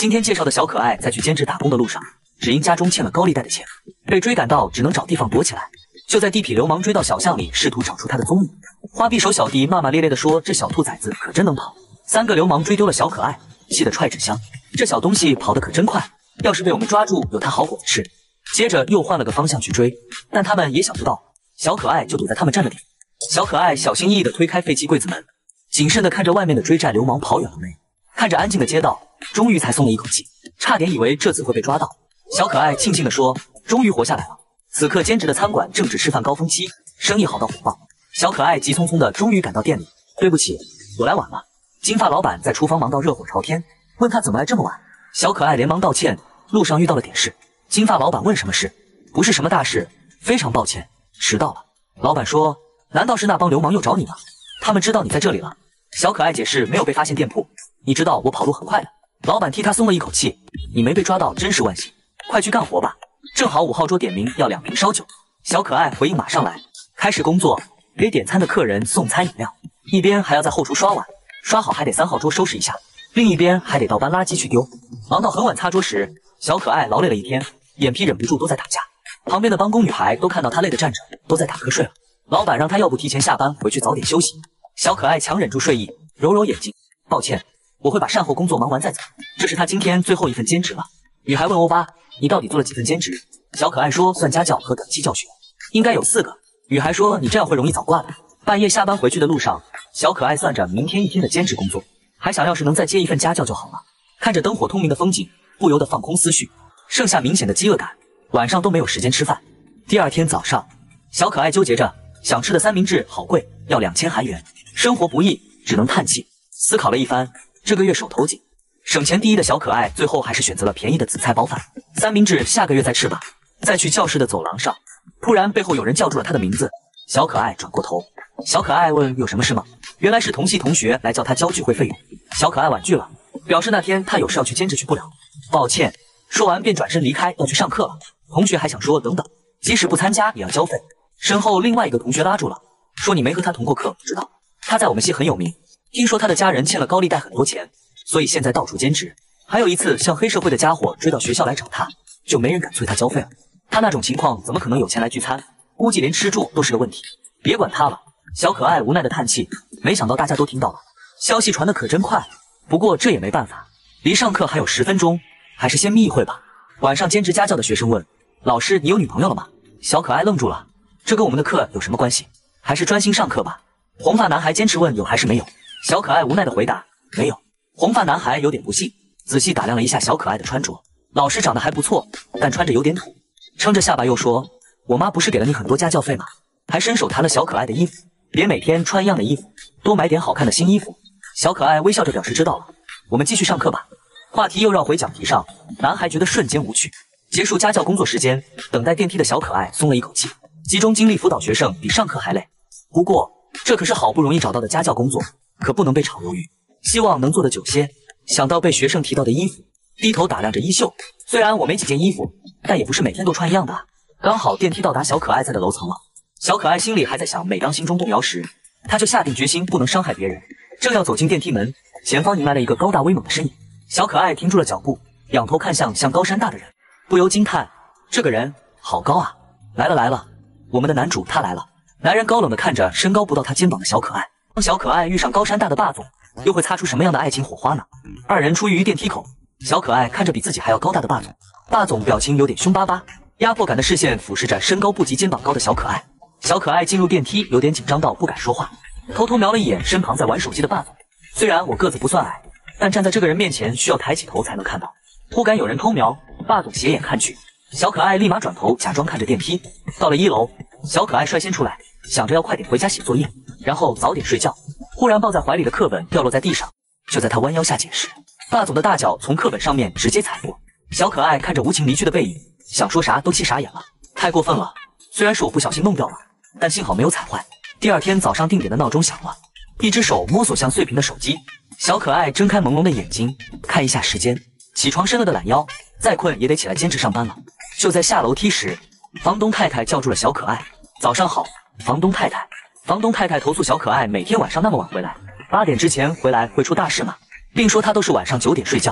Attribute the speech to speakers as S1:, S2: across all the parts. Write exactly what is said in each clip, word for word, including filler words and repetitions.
S1: 今天介绍的小可爱在去兼职打工的路上，只因家中欠了高利贷的钱，被追赶到只能找地方躲起来。就在地痞流氓追到小巷里，试图找出他的踪影。花臂手小弟骂骂咧咧地说：“这小兔崽子可真能跑！”三个流氓追丢了小可爱，气得踹纸箱。这小东西跑得可真快，要是被我们抓住，有他好果子吃。接着又换了个方向去追，但他们也想不到，小可爱就躲在他们站的地方。小可爱小心翼翼地推开废弃柜子门，谨慎地看着外面的追债流氓跑远了没。看着安静的街道，终于才松了一口气，差点以为这次会被抓到。小可爱庆幸地说：“终于活下来了。”此刻兼职的餐馆正值吃饭高峰期，生意好到火爆。小可爱急匆匆的终于赶到店里，对不起，我来晚了。金发老板在厨房忙到热火朝天，问他怎么来这么晚。小可爱连忙道歉，路上遇到了点事。金发老板问什么事？不是什么大事，非常抱歉，迟到了。老板说：“难道是那帮流氓又找你了？他们知道你在这里了。”小可爱解释没有被发现店铺，你知道我跑路很快的。老板替他松了一口气，你没被抓到真是万幸，快去干活吧。正好五号桌点名要两瓶烧酒，小可爱回应马上来，开始工作，给点餐的客人送餐饮料，一边还要在后厨刷碗，刷好还得三号桌收拾一下，另一边还得倒搬垃圾去丢。忙到很晚擦桌时，小可爱劳累了一天，眼皮忍不住都在打架。旁边的帮工女孩都看到她累得站着，都在打瞌睡了。老板让她要不提前下班回去早点休息。小可爱强忍住睡意，揉揉眼睛，抱歉，我会把善后工作忙完再走。这是她今天最后一份兼职了。女孩问欧巴，你到底做了几份兼职？小可爱说算家教和短期教学，应该有四个。女孩说你这样会容易早挂的。半夜下班回去的路上，小可爱算着明天一天的兼职工作，还想要是能再接一份家教就好了。看着灯火通明的风景，不由得放空思绪，剩下明显的饥饿感，晚上都没有时间吃饭。第二天早上，小可爱纠结着，想吃的三明治好贵，要两千韩元，生活不易，只能叹气。思考了一番，这个月手头紧，省钱第一的小可爱最后还是选择了便宜的紫菜包饭，三明治下个月再吃吧。在去教室的走廊上，突然背后有人叫住了他的名字，小可爱转过头，小可爱问有什么事吗？原来是同系同学来叫他交聚会费用。小可爱婉拒了，表示那天他有事要去兼职去不了，抱歉。说完便转身离开，要去上课了。同学还想说等等，即使不参加也要交费。身后另外一个同学拉住了，说你没和他同过课，不知道他在我们系很有名，听说他的家人欠了高利贷很多钱，所以现在到处兼职。还有一次像黑社会的家伙追到学校来找他，就没人敢催他交费了。他那种情况怎么可能有钱来聚餐？估计连吃住都是个问题。别管他了，小可爱无奈的叹气。没想到大家都听到了，消息传得可真快。不过这也没办法，离上课还有十分钟，还是先眯一会吧。晚上兼职家教的学生问老师，你有女朋友了吗？小可爱愣住了，这跟我们的课有什么关系？还是专心上课吧。红发男孩坚持问有还是没有。小可爱无奈的回答没有。红发男孩有点不信，仔细打量了一下小可爱的穿着，老师长得还不错，但穿着有点土。撑着下巴又说，我妈不是给了你很多家教费吗？还伸手弹了小可爱的衣服，别每天穿一样的衣服，多买点好看的新衣服。小可爱微笑着表示知道了，我们继续上课吧。话题又绕回讲题上，男孩觉得瞬间无趣。结束家教工作时间，等待电梯的小可爱松了一口气，集中精力辅导学生比上课还累。不过这可是好不容易找到的家教工作，可不能被炒鱿鱼，希望能做得久些。想到被学生提到的衣服，低头打量着衣袖，虽然我没几件衣服，但也不是每天都穿一样的啊。刚好电梯到达小可爱在的楼层了，小可爱心里还在想，每当心中动摇时，他就下定决心不能伤害别人。正要走进电梯门，前方迎来了一个高大威猛的身影。小可爱停住了脚步，仰头看向像高山大的人，不由惊叹，这个人好高啊！来了来了，我们的男主他来了。男人高冷地看着身高不到他肩膀的小可爱，当小可爱遇上高山大的霸总，又会擦出什么样的爱情火花呢？二人出于电梯口，小可爱看着比自己还要高大的霸总，霸总表情有点凶巴巴，压迫感的视线俯视着身高不及肩膀高的小可爱。小可爱进入电梯有点紧张到不敢说话，偷偷瞄了一眼身旁在玩手机的霸总。虽然我个子不算矮，但站在这个人面前需要抬起头才能看到，忽感有人偷瞄，霸总斜眼看去，小可爱立马转头假装看着电梯。到了一楼，小可爱率先出来，想着要快点回家写作业，然后早点睡觉。忽然抱在怀里的课本掉落在地上，就在他弯腰下捡时，霸总的大脚从课本上面直接踩过。小可爱看着无情离去的背影，想说啥都气傻眼了，太过分了。虽然是我不小心弄掉了，但幸好没有踩坏。第二天早上定点的闹钟响了，一只手摸索向碎屏的手机，小可爱睁开朦胧的眼睛，看一下时间，起床伸了个懒腰，再困也得起来兼职上班了。就在下楼梯时，房东太太叫住了小可爱，早上好，房东太太。房东太太投诉小可爱每天晚上那么晚回来，八点之前回来会出大事吗？并说她都是晚上九点睡觉，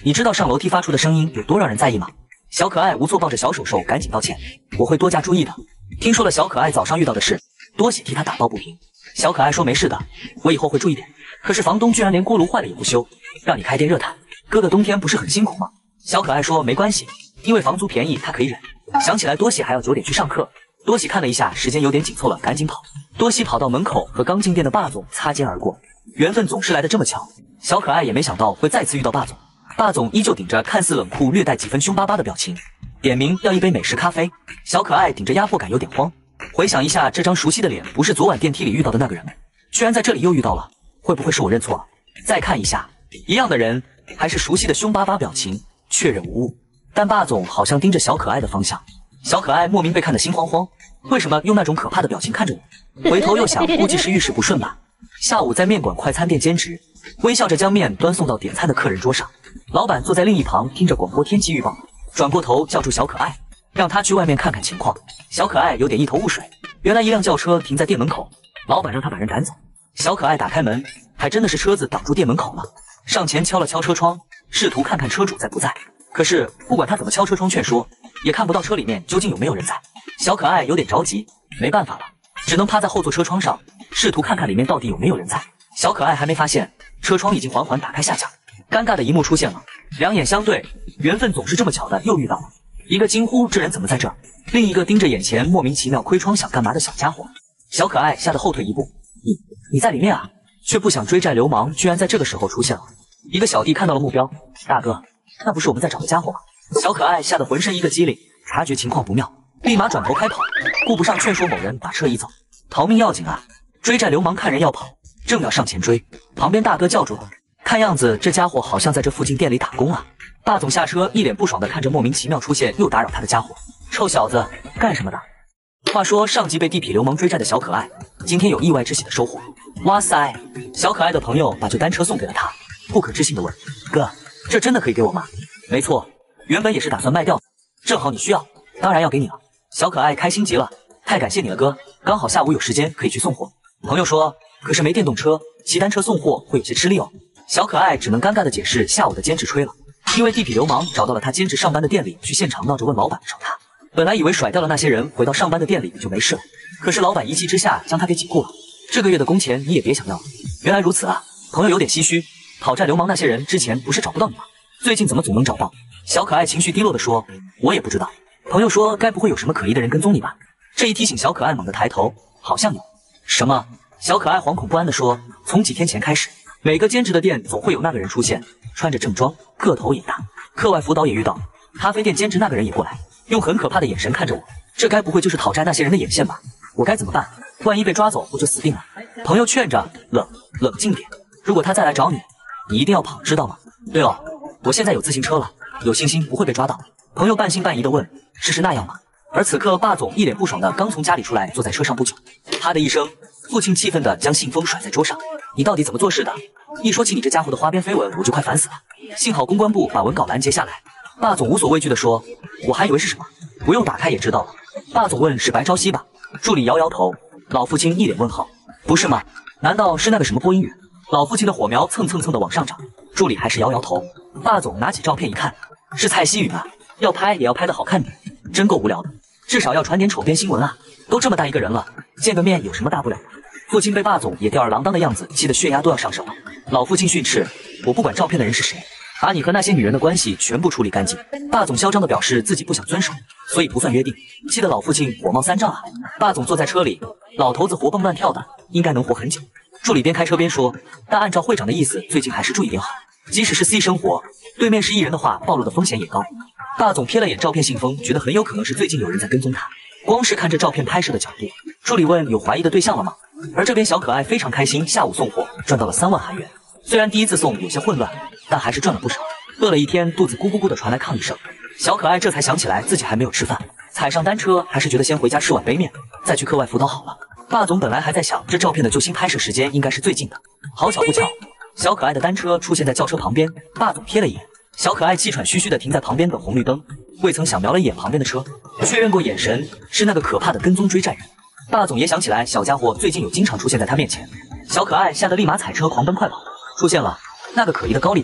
S1: 你知道上楼梯发出的声音有多让人在意吗？小可爱无措抱着小手手，赶紧道歉，我会多加注意的。听说了小可爱早上遇到的事，多喜替他打抱不平。小可爱说没事的，我以后会注意点。可是房东居然连锅炉坏了也不修，让你开电热毯，哥哥冬天不是很辛苦吗？小可爱说没关系，因为房租便宜，他可以忍。想起来多喜还要九点去上课，多喜看了一下时间有点紧凑了，赶紧跑。多喜跑到门口和刚进店的霸总擦肩而过，缘分总是来得这么巧。小可爱也没想到会再次遇到霸总，霸总依旧顶着看似冷酷略带几分凶巴巴的表情，点名要一杯美式咖啡。小可爱顶着压迫感有点慌，回想一下这张熟悉的脸，不是昨晚电梯里遇到的那个人，居然在这里又遇到了，会不会是我认错了？再看一下，一样的人，还是熟悉的凶巴巴表情，确认无误。但霸总好像盯着小可爱的方向，小可爱莫名被看得心慌慌，为什么用那种可怕的表情看着我？回头又想，估计是遇事不顺吧。下午在面馆快餐店兼职，微笑着将面端送到点餐的客人桌上，老板坐在另一旁听着广播天气预报，转过头叫住小可爱，让他去外面看看情况。小可爱有点一头雾水，原来一辆轿车停在店门口，老板让他把人赶走。小可爱打开门，还真的是车子挡住店门口了，上前敲了敲车窗，试图看看车主在不在。可是不管他怎么敲车窗劝说，也看不到车里面究竟有没有人在。小可爱有点着急，没办法了，只能趴在后座车窗上，试图看看里面到底有没有人在。小可爱还没发现，车窗已经缓缓打开下降。尴尬的一幕出现了，两眼相对，缘分总是这么巧的又遇到了。一个惊呼这人怎么在这儿，另一个盯着眼前莫名其妙窥窗想干嘛的小家伙。小可爱吓得后退一步，你你在里面啊？却不想追债流氓居然在这个时候出现了。一个小弟看到了目标，大哥，那不是我们在找的家伙吗？小可爱吓得浑身一个激灵，察觉情况不妙，立马转头开跑，顾不上劝说某人把车移走，逃命要紧啊！追债流氓看人要跑，正要上前追，旁边大哥叫住了，看样子这家伙好像在这附近店里打工啊。霸总下车，一脸不爽的看着莫名其妙出现又打扰他的家伙，臭小子，干什么的？话说上集被地痞流氓追债的小可爱，今天有意外之喜的收获。哇塞，小可爱的朋友把这单车送给了他，不可置信的问：哥，这真的可以给我吗？没错，原本也是打算卖掉的，正好你需要，当然要给你了。小可爱开心极了，太感谢你了哥，刚好下午有时间可以去送货。朋友说，可是没电动车，骑单车送货会有些吃力哦。小可爱只能尴尬的解释下午的兼职吹了，因为地痞流氓找到了他兼职上班的店里，去现场闹着问老板找他。本来以为甩掉了那些人，回到上班的店里就没事了，可是老板一气之下将他给解雇了。这个月的工钱你也别想要了。原来如此啊，朋友有点唏嘘。讨债流氓那些人之前不是找不到你吗？最近怎么总能找到？小可爱情绪低落的说，我也不知道。朋友说，该不会有什么可疑的人跟踪你吧？这一提醒小可爱猛地抬头，好像有。什么？小可爱惶恐不安的说，从几天前开始，每个兼职的店总会有那个人出现，穿着正装，个头也大。课外辅导也遇到，咖啡店兼职那个人也过来，用很可怕的眼神看着我，这该不会就是讨债那些人的眼线吧？我该怎么办？万一被抓走，我就死定了。朋友劝着，冷冷静点，如果他再来找你，你一定要跑，知道吗？对哦，我现在有自行车了，有信心不会被抓到。朋友半信半疑的问，是是那样吗？而此刻霸总一脸不爽的刚从家里出来，坐在车上不久，啪的一声，父亲气愤的将信封甩在桌上，你到底怎么做事的？一说起你这家伙的花边绯闻，我就快烦死了。幸好公关部把文稿拦截下来。霸总无所畏惧的说，我还以为是什么，不用打开也知道了。霸总问，是白朝夕吧？助理摇摇头。老父亲一脸问号，不是吗？难道是那个什么播音员？老父亲的火苗蹭蹭蹭的往上涨，助理还是摇摇头。霸总拿起照片一看，是蔡希宇啊，要拍也要拍得好看点，真够无聊的，至少要传点丑编新闻啊，都这么大一个人了，见个面有什么大不了的？父亲被霸总也吊儿郎当的样子气得血压都要上升了。老父亲训斥，我不管照片的人是谁，把你和那些女人的关系全部处理干净。霸总嚣张的表示自己不想遵守，所以不算约定，气得老父亲火冒三丈啊。霸总坐在车里，老头子活蹦乱跳的，应该能活很久。助理边开车边说，但按照会长的意思，最近还是注意点好，即使是 C 生活，对面是艺人的话，暴露的风险也高。霸总瞥了眼照片信封，觉得很有可能是最近有人在跟踪他。光是看这照片拍摄的角度，助理问有怀疑的对象了吗？而这边小可爱非常开心，下午送货赚到了三万韩元，虽然第一次送有些混乱，但还是赚了不少。饿了一天，肚子咕咕咕的传来抗议声，小可爱这才想起来自己还没有吃饭，踩上单车还是觉得先回家吃碗杯面，再去课外辅导好了。霸总本来还在想这照片的救星拍摄时间应该是最近的，好巧不巧，小可爱的单车出现在轿车旁边。霸总瞥了一眼，小可爱气喘吁吁的停在旁边等红绿灯，未曾想瞄了一眼旁边的车，确认过眼神是那个可怕的跟踪追债人。霸总也想起来小家伙最近有经常出现在他面前，小可爱吓得立马踩车狂奔快跑，出现了那个可疑的高利贷。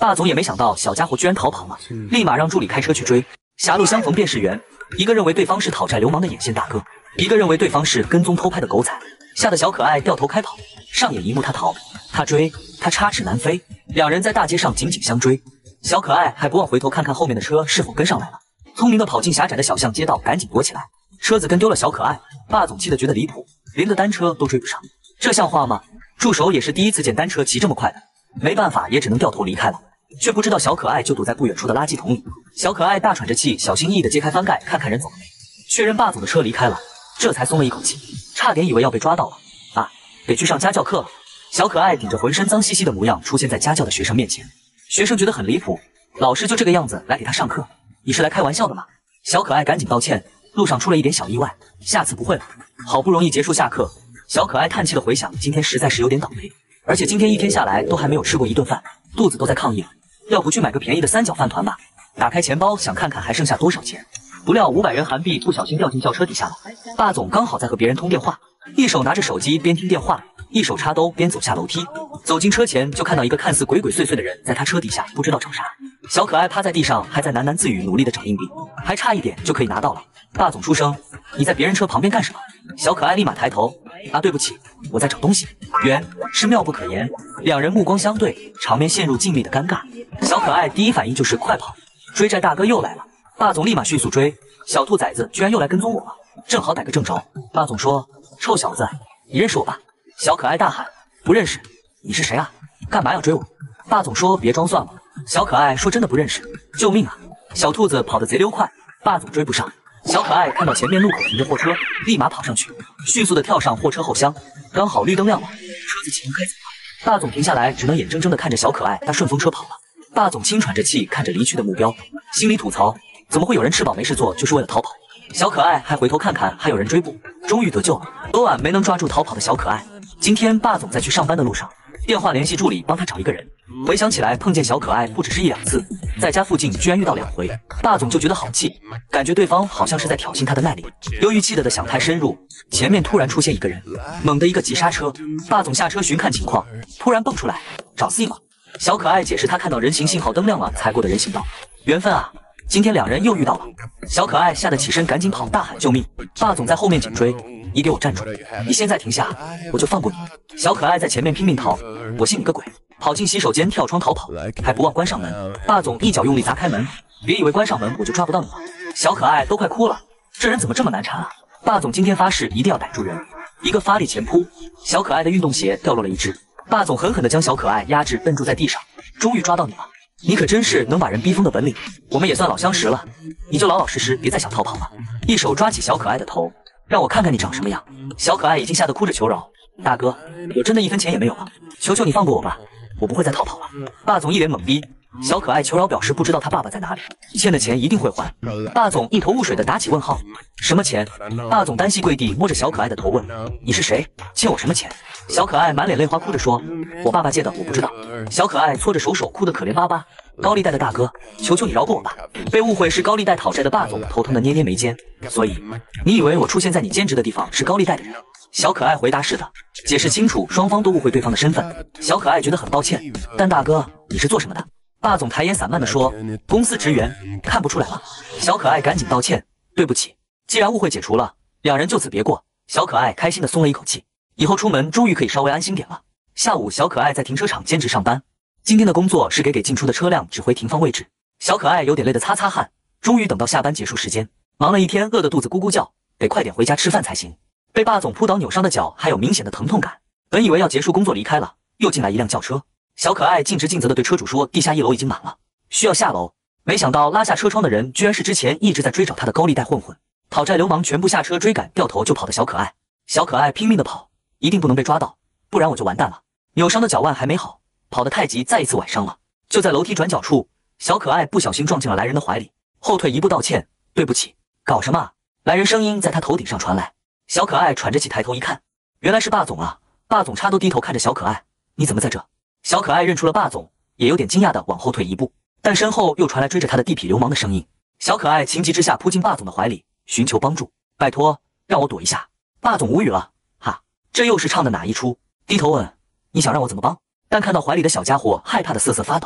S1: 霸总也没想到小家伙居然逃跑了，立马让助理开车去追。狭路相逢便是缘，一个认为对方是讨债流氓的眼线大哥，一个认为对方是跟踪偷拍的狗仔，吓得小可爱掉头开跑。上演一幕他逃，他追，他插翅难飞，两人在大街上紧紧相追。小可爱还不忘回头看看后面的车是否跟上来了，聪明的跑进狭窄的小巷街道，赶紧躲起来。车子跟丢了小可爱，霸总气得觉得离谱，连个单车都追不上，这像话吗？助手也是第一次见单车骑这么快的，没办法也只能掉头离开了，却不知道小可爱就躲在不远处的垃圾桶里。小可爱大喘着气，小心翼翼地揭开翻盖，看看人走了没，确认霸总的车离开了，这才松了一口气，差点以为要被抓到了啊，得去上家教课了。小可爱顶着浑身脏兮兮的模样出现在家教的学生面前，学生觉得很离谱，老师就这个样子来给他上课，你是来开玩笑的吗？小可爱赶紧道歉，路上出了一点小意外，下次不会了。好不容易结束下课，小可爱叹气的回想，今天实在是有点倒霉，而且今天一天下来都还没有吃过一顿饭，肚子都在抗议了，要不去买个便宜的三角饭团吧。打开钱包想看看还剩下多少钱，不料五百元韩币不小心掉进轿车底下了。霸总刚好在和别人通电话，一手拿着手机边听电话，一手插兜边走下楼梯，走进车前就看到一个看似鬼鬼祟祟的人在他车底下不知道找啥。小可爱趴在地上还在喃喃自语，努力的找硬币，还差一点就可以拿到了。霸总出声，你在别人车旁边干什么？小可爱立马抬头，啊对不起，我在找东西。原是妙不可言，两人目光相对，场面陷入静谧的尴尬。小可爱第一反应就是快跑，追债大哥又来了。霸总立马迅速追，小兔崽子居然又来跟踪我了，正好逮个正着。霸总说，臭小子，你认识我吧？小可爱大喊，不认识。你是谁啊？干嘛要追我？霸总说，别装蒜了。小可爱说，真的不认识。救命啊！小兔子跑得贼溜快，霸总追不上。小可爱看到前面路口停着货车，立马跑上去，迅速的跳上货车后厢，刚好绿灯亮了，车子启动开走了。霸总停下来，只能眼睁睁的看着小可爱搭顺风车跑了。霸总轻喘着气看着离去的目标，心里吐槽，怎么会有人吃饱没事做就是为了逃跑？小可爱还回头看看还有人追捕，终于得救了。昨晚没能抓住逃跑的小可爱，今天霸总在去上班的路上，电话联系助理帮他找一个人。回想起来碰见小可爱不只是一两次，在家附近居然遇到两回，霸总就觉得好气，感觉对方好像是在挑衅他的耐力。由于气得的想太深入，前面突然出现一个人，猛地一个急刹车，霸总下车寻看情况，突然蹦出来，找死吗？小可爱解释他看到人行信号灯亮了才过的人行道，缘分啊，今天两人又遇到了。小可爱吓得起身赶紧跑，大喊救命。霸总在后面紧追，你给我站住，你现在停下我就放过你。小可爱在前面拼命逃，我信你个鬼，跑进洗手间跳窗逃跑，还不忘关上门。霸总一脚用力砸开门，别以为关上门我就抓不到你了。小可爱都快哭了，这人怎么这么难缠啊？霸总今天发誓一定要逮住人，一个发力前扑，小可爱的运动鞋掉落了一只，霸总狠狠地将小可爱压制摁住在地上，终于抓到你了，你可真是能把人逼疯的本领，我们也算老相识了，你就老老实实别再想逃跑了。一手抓起小可爱的头，让我看看你长什么样。小可爱已经吓得哭着求饶，大哥，我真的一分钱也没有了，求求你放过我吧，我不会再逃跑了。霸总一脸懵逼，小可爱求饶表示不知道他爸爸在哪里，欠的钱一定会还。霸总一头雾水的打起问号，什么钱？霸总单膝跪地摸着小可爱的头问，你是谁？欠我什么钱？小可爱满脸泪花哭着说，我爸爸借的，我不知道。小可爱搓着手手哭得可怜巴巴，高利贷的大哥，求求你饶过我吧。被误会是高利贷讨债的霸总头疼的捏捏眉间，所以你以为我出现在你兼职的地方是高利贷的人？小可爱回答是的，解释清楚，双方都误会对方的身份。小可爱觉得很抱歉，但大哥你是做什么的？霸总抬眼散漫地说，公司职员，看不出来了。小可爱赶紧道歉，对不起。既然误会解除了，两人就此别过。小可爱开心地松了一口气，以后出门终于可以稍微安心点了。下午小可爱在停车场兼职上班，今天的工作是给给进出的车辆指挥停放位置。小可爱有点累得擦擦汗，终于等到下班结束时间，忙了一天饿得肚子咕咕叫，得快点回家吃饭才行。被霸总扑倒扭伤的脚还有明显的疼痛感，本以为要结束工作离开了，又进来一辆轿车。小可爱尽职尽责地对车主说，地下一楼已经满了，需要下楼。没想到拉下车窗的人居然是之前一直在追找他的高利贷混混，讨债流氓全部下车追赶，掉头就跑的小可爱。小可爱拼命地跑，一定不能被抓到，不然我就完蛋了。扭伤的脚腕还没好，跑得太急再一次崴伤了。就在楼梯转角处，小可爱不小心撞进了来人的怀里，后退一步道歉，对不起。搞什么啊？来人声音在他头顶上传来。小可爱喘着气抬头一看，原来是霸总啊。霸总叉都低头看着小可爱，你怎么在这？小可爱认出了霸总，也有点惊讶的往后退一步，但身后又传来追着他的地痞流氓的声音。小可爱情急之下扑进霸总的怀里，寻求帮助，拜托让我躲一下。霸总无语了，哈，这又是唱的哪一出？低头问，你想让我怎么帮？但看到怀里的小家伙害怕的瑟瑟发抖，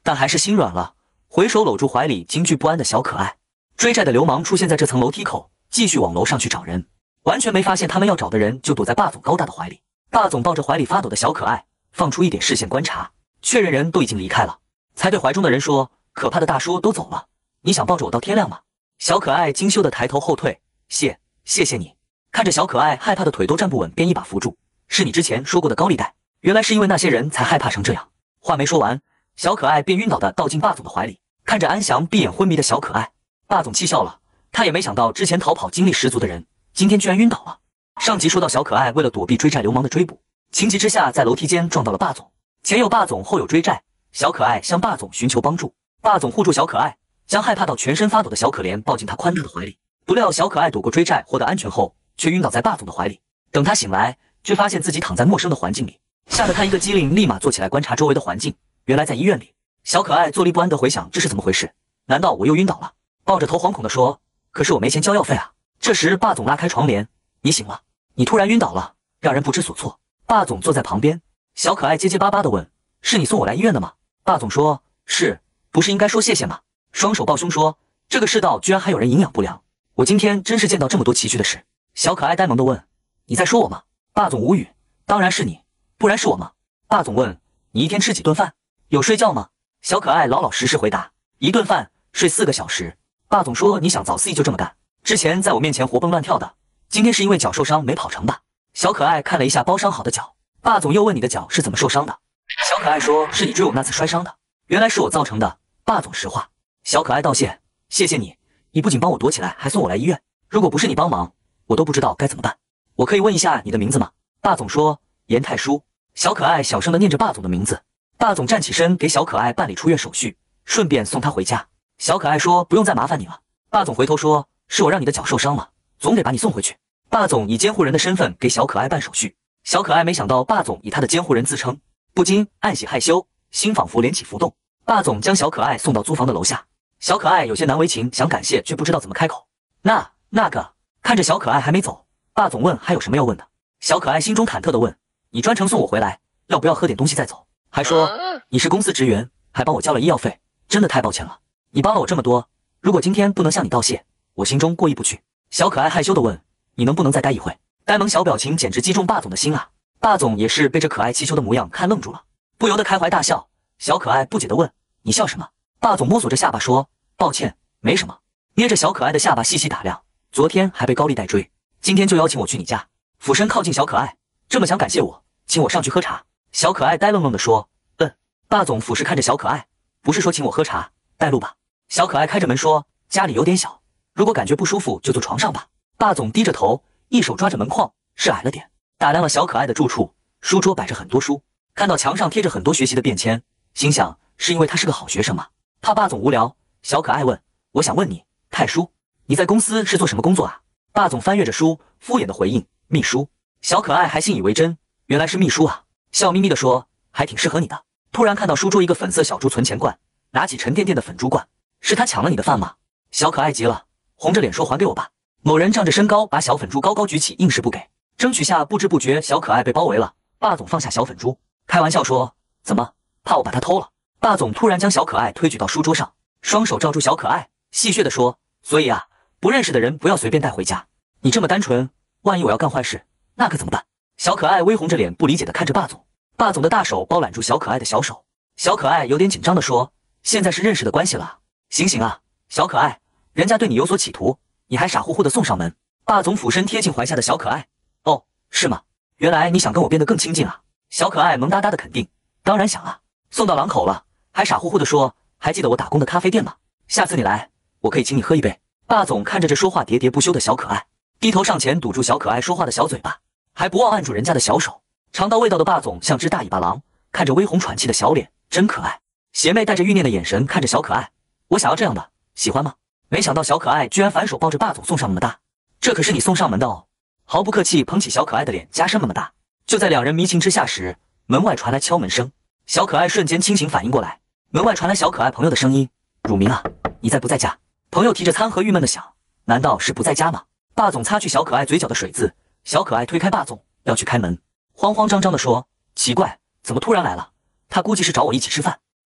S1: 但还是心软了，回手搂住怀里惊惧不安的小可爱。追债的流氓出现在这层楼梯口，继续往楼上去找人，完全没发现他们要找的人就躲在霸总高大的怀里。霸总抱着怀里发抖的小可爱，放出一点视线观察，确认人都已经离开了，才对怀中的人说：“可怕的大叔都走了，你想抱着我到天亮吗？”小可爱惊羞的抬头后退，谢谢谢你。看着小可爱害怕的腿都站不稳，便一把扶住：“是你之前说过的高利贷，原来是因为那些人才害怕成这样。”话没说完，小可爱便晕倒的倒进霸总的怀里。看着安详闭眼昏迷的小可爱，霸总气笑了，他也没想到之前逃跑精力十足的人，今天居然晕倒了。上集说到小可爱为了躲避追债流氓的追捕，情急之下在楼梯间撞到了霸总，前有霸总后有追债，小可爱向霸总寻求帮助，霸总护住小可爱，将害怕到全身发抖的小可怜抱进他宽大的怀里。不料小可爱躲过追债获得安全后，却晕倒在霸总的怀里。等他醒来，却发现自己躺在陌生的环境里，吓得他一个机灵，立马坐起来观察周围的环境。原来在医院里，小可爱坐立不安地回想这是怎么回事？难道我又晕倒了？抱着头惶恐地说：“可是我没钱交药费啊！”这时霸总拉开窗帘：“你醒了，你突然晕倒了，让人不知所措。”霸总坐在旁边，小可爱结结巴巴地问：“是你送我来医院的吗？”霸总说：“是，不是应该说谢谢吗？”双手抱胸说：“这个世道居然还有人营养不良，我今天真是见到这么多崎岖的事。”小可爱呆萌地问：“你在说我吗？”霸总无语：“当然是你，不然是我吗？”霸总问：“你一天吃几顿饭？有睡觉吗？”小可爱老老实实回答：“一顿饭睡四个小时。”霸总说：“你想早四亿就这么干？之前在我面前活蹦乱跳的，今天是因为脚受伤没跑成吧？”小可爱看了一下包伤好的脚，霸总又问：“你的脚是怎么受伤的？”小可爱说：“是你追我那次摔伤的，原来是我造成的。”霸总实话。小可爱道谢：“谢谢你，你不仅帮我躲起来，还送我来医院。如果不是你帮忙，我都不知道该怎么办。我可以问一下你的名字吗？”霸总说：“严太叔。”小可爱小声地念着霸总的名字。霸总站起身给小可爱办理出院手续，顺便送她回家。小可爱说：“不用再麻烦你了。”霸总回头说：“是我让你的脚受伤了，总得把你送回去。”霸总以监护人的身份给小可爱办手续。小可爱没想到霸总以他的监护人自称，不禁暗喜害羞，心仿佛连起浮动。霸总将小可爱送到租房的楼下，小可爱有些难为情，想感谢却不知道怎么开口。那那个看着小可爱还没走，霸总问：“还有什么要问的？”小可爱心中忐忑地问：“你专程送我回来，要不要喝点东西再走？还说你是公司职员，还帮我交了医药费，真的太抱歉了。你帮了我这么多，如果今天不能向你道谢，我心中过意不去。”小可爱害羞地问：“你能不能再待一会？”呆萌小表情简直击中霸总的心啊！霸总也是被这可爱气球的模样看愣住了，不由得开怀大笑。小可爱不解地问：“你笑什么？”霸总摸索着下巴说：“抱歉，没什么。”捏着小可爱的下巴细细打量，昨天还被高利贷追，今天就邀请我去你家。俯身靠近小可爱，这么想感谢我，请我上去喝茶。小可爱呆愣愣地说：“嗯。”霸总俯视看着小可爱，不是说请我喝茶，带路吧。小可爱开着门说：“家里有点小，如果感觉不舒服就坐床上吧。”霸总低着头，一手抓着门框，是矮了点。打量了小可爱的住处，书桌摆着很多书，看到墙上贴着很多学习的便签，心想是因为他是个好学生吗？怕霸总无聊，小可爱问：“我想问你，太叔，你在公司是做什么工作啊？”霸总翻阅着书，敷衍的回应：“秘书。”小可爱还信以为真，原来是秘书啊，笑眯眯地说：“还挺适合你的。”突然看到书桌一个粉色小猪存钱罐，拿起沉甸甸的粉猪罐，是他抢了你的饭吗？小可爱急了，红着脸说：“还给我吧。”某人仗着身高把小粉猪高高举起，硬是不给，争取下不知不觉小可爱被包围了。霸总放下小粉猪，开玩笑说：“怎么，怕我把它偷了？”霸总突然将小可爱推举到书桌上，双手罩住小可爱，戏谑地说：“所以啊，不认识的人不要随便带回家。你这么单纯，万一我要干坏事，那可怎么办？”小可爱微红着脸，不理解地看着霸总。霸总的大手包揽住小可爱的小手，小可爱有点紧张地说：“现在是认识的关系了，醒醒啊，小可爱，人家对你有所企图，你还傻乎乎地送上门。”霸总俯身贴近怀下的小可爱：“哦，是吗？原来你想跟我变得更亲近啊？”小可爱萌哒哒的肯定：“当然想啊，送到廊口了，还傻乎乎地说：还记得我打工的咖啡店吗？下次你来，我可以请你喝一杯。”霸总看着这说话喋喋不休的小可爱，低头上前堵住小可爱说话的小嘴巴，还不忘按住人家的小手。尝到味道的霸总像只大尾巴狼，看着微红喘气的小脸，真可爱。邪魅带着欲念的眼神看着小可爱：“我想要这样的，喜欢吗？”没想到小可爱居然反手抱着霸总送上么么哒，这可是你送上门的哦！毫不客气捧起小可爱的脸，加深么么哒。就在两人迷情之下时，门外传来敲门声，小可爱瞬间清醒反应过来，门外传来小可爱朋友的声音：“汝明啊，你在不在家？”朋友提着餐盒郁闷地想：难道是不在家吗？霸总擦去小可爱嘴角的水渍，小可爱推开霸总要去开门，慌慌张张地说：“奇怪，怎么突然来了？他估计是找我一起吃饭。”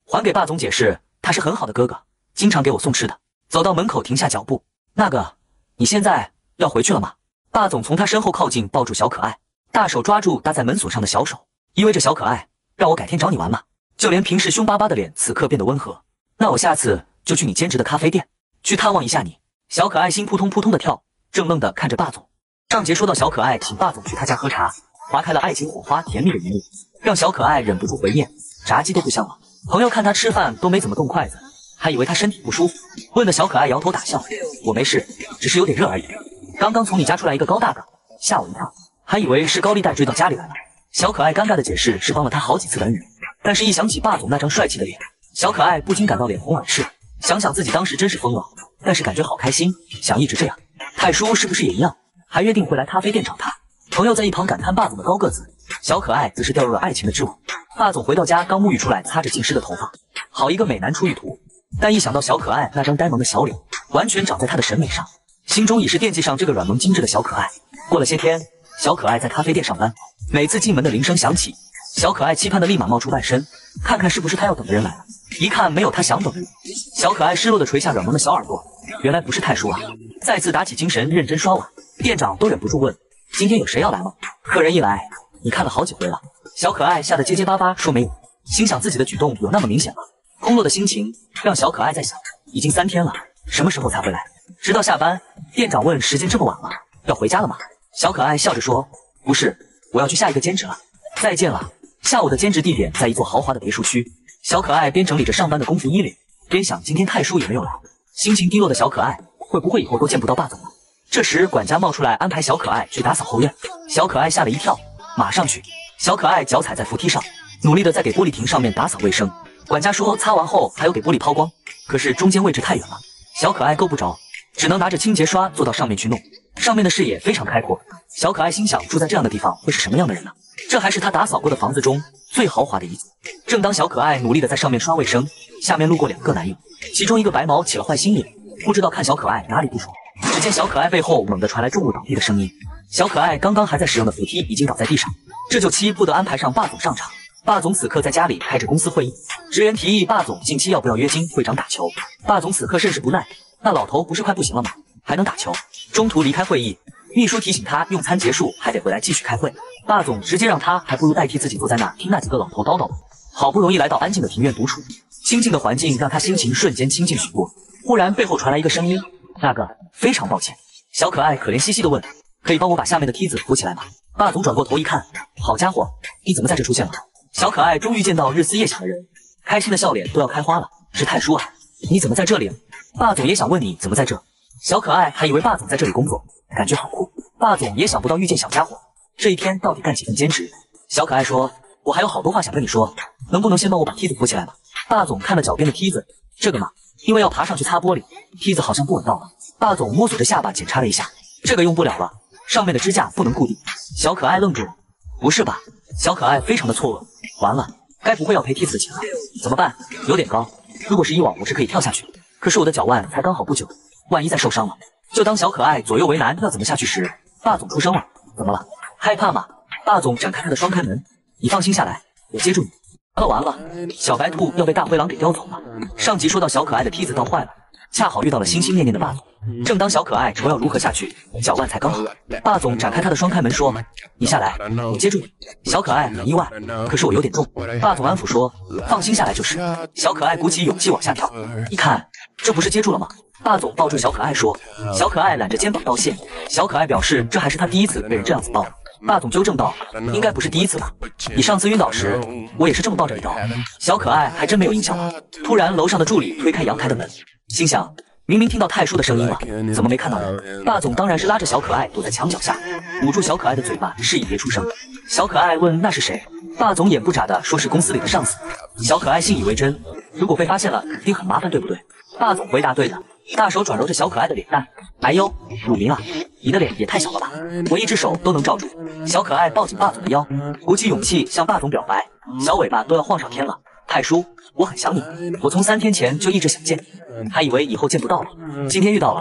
S1: 还给霸总解释，他是很好的哥哥，经常给我送吃的。走到门口停下脚步，那个，你现在要回去了吗？霸总从他身后靠近，抱住小可爱，大手抓住搭在门锁上的小手，意味着小可爱，让我改天找你玩嘛。就连平时凶巴巴的脸，此刻变得温和。那我下次就去你兼职的咖啡店，去探望一下你。小可爱心扑通扑通的跳，怔愣的看着霸总。上节说到小可爱请霸总去他家喝茶，划开了爱情火花甜蜜的一幕，让小可爱忍不住回念，炸鸡都不香了。朋友看他吃饭都没怎么动筷子，还以为他身体不舒服，问的小可爱摇头打笑，我没事，只是有点热而已。刚刚从你家出来一个高大个，吓我一跳，还以为是高利贷追到家里来了。小可爱尴尬的解释是帮了他好几次的恩人，但是一想起霸总那张帅气的脸，小可爱不禁感到脸红耳赤。想想自己当时真是疯了，但是感觉好开心，想一直这样。太叔是不是也一样？还约定会来咖啡店找他。朋友在一旁感叹霸总的高个子，小可爱则是掉入了爱情的织网。霸总回到家刚沐浴出来，擦着浸湿的头发，好一个美男出浴图。但一想到小可爱那张呆萌的小脸，完全长在他的审美上，心中已是惦记上这个软萌精致的小可爱。过了些天，小可爱在咖啡店上班，每次进门的铃声响起，小可爱期盼的立马冒出半身，看看是不是他要等的人来了。一看没有他想等的人，小可爱失落的垂下软萌的小耳朵，原来不是太叔啊！再次打起精神认真刷碗，店长都忍不住问，今天有谁要来吗？客人一来，你看了好几回了。小可爱吓得结结巴巴说没有，心想自己的举动有那么明显吗？空落的心情让小可爱在想，已经三天了，什么时候才回来？直到下班，店长问时间这么晚了，要回家了吗？小可爱笑着说，不是，我要去下一个兼职了，再见了。下午的兼职地点在一座豪华的别墅区，小可爱边整理着上班的工服衣领，边想今天太叔也没有来，心情低落的小可爱会不会以后都见不到霸总了？这时管家冒出来安排小可爱去打扫后院，小可爱吓了一跳，马上去。小可爱脚踩在扶梯上，努力的在给玻璃瓶上面打扫卫生。管家说擦完后还要给玻璃抛光，可是中间位置太远了，小可爱够不着，只能拿着清洁刷坐到上面去弄。上面的视野非常开阔，小可爱心想住在这样的地方会是什么样的人呢？这还是他打扫过的房子中最豪华的一组。正当小可爱努力的在上面刷卫生，下面路过两个男友，其中一个白毛起了坏心眼，不知道看小可爱哪里不爽。只见小可爱背后猛地传来重物倒地的声音，小可爱刚刚还在使用的扶梯已经倒在地上，这就期不得安排上霸总上场。霸总此刻在家里开着公司会议，职员提议霸总近期要不要约金会长打球。霸总此刻甚是不耐，那老头不是快不行了吗？还能打球？中途离开会议，秘书提醒他用餐结束还得回来继续开会。霸总直接让他还不如代替自己坐在那听那几个老头叨叨。好不容易来到安静的庭院独处，清静的环境让他心情瞬间清静许多。忽然背后传来一个声音，那个非常抱歉。小可爱可怜兮兮地问，可以帮我把下面的梯子扶起来吗？霸总转过头一看，好家伙，你怎么在这出现了？小可爱终于见到日思夜想的人，开心的笑脸都要开花了。是太叔啊，你怎么在这里？霸总也想问你怎么在这。小可爱还以为霸总在这里工作，感觉好酷。霸总也想不到遇见小家伙，这一天到底干几份兼职。小可爱说，我还有好多话想跟你说，能不能先帮我把梯子扶起来吧？霸总看了脚边的梯子，这个嘛，因为要爬上去擦玻璃，梯子好像不稳当了。霸总摸索着下巴检查了一下，这个用不了了，上面的支架不能固定。小可爱愣住了，不是吧？小可爱非常的错愕，完了，该不会要赔梯子的钱了？怎么办？有点高，如果是以往我是可以跳下去，可是我的脚腕才刚好不久，万一再受伤了。就当小可爱左右为难要怎么下去时，霸总出声了，怎么了？害怕吗？霸总展开他的双开门，你放心下来，我接住你。完了完了，小白兔要被大灰狼给叼走了。上集说到小可爱的梯子倒坏了，恰好遇到了心心念念的霸总。正当小可爱愁要如何下去，脚腕才刚好，霸总展开他的双开门说，你下来，我接住你。小可爱很意外，可是我有点重。霸总安抚说，放心下来就是。小可爱鼓起勇气往下跳，一看这不是接住了吗？霸总抱住小可爱说，小可爱揽着肩膀道谢。小可爱表示这还是他第一次被人这样子抱。霸总纠正道，应该不是第一次吧，你上次晕倒时我也是这么抱着你的。小可爱还真没有印象了。突然楼上的助理推开阳台的门，心想明明听到太叔的声音了，怎么没看到人？霸总当然是拉着小可爱躲在墙角下，捂住小可爱的嘴巴，示意别出声。小可爱问那是谁？霸总眼不眨的说是公司里的上司。小可爱信以为真，如果被发现了肯定很麻烦，对不对？霸总回答对的，大手转揉着小可爱的脸蛋，哎呦，乳名啊，你的脸也太小了吧，我一只手都能罩住。小可爱抱紧霸总的腰，鼓起勇气向霸总表白，小尾巴都要晃上天了。太叔，我很想你，我从三天前就一直想见你，还以为以后见不到了，今天遇到了，